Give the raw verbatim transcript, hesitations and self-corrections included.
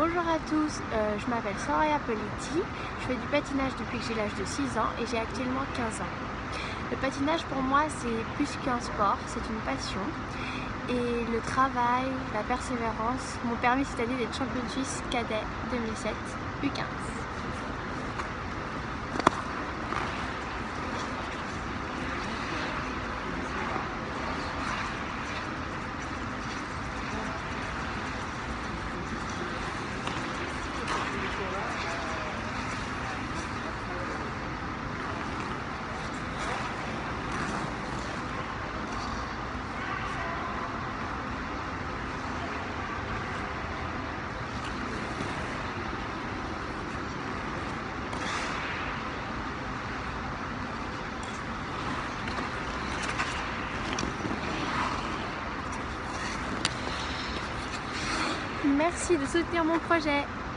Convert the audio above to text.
Bonjour à tous, euh, je m'appelle Soraya Pelletti, je fais du patinage depuis que j'ai l'âge de six ans et j'ai actuellement quinze ans. Le patinage pour moi c'est plus qu'un sport, c'est une passion et le travail, la persévérance m'ont permis cette année d'être championne suisse cadet deux mille sept U quinze. Merci de soutenir mon projet.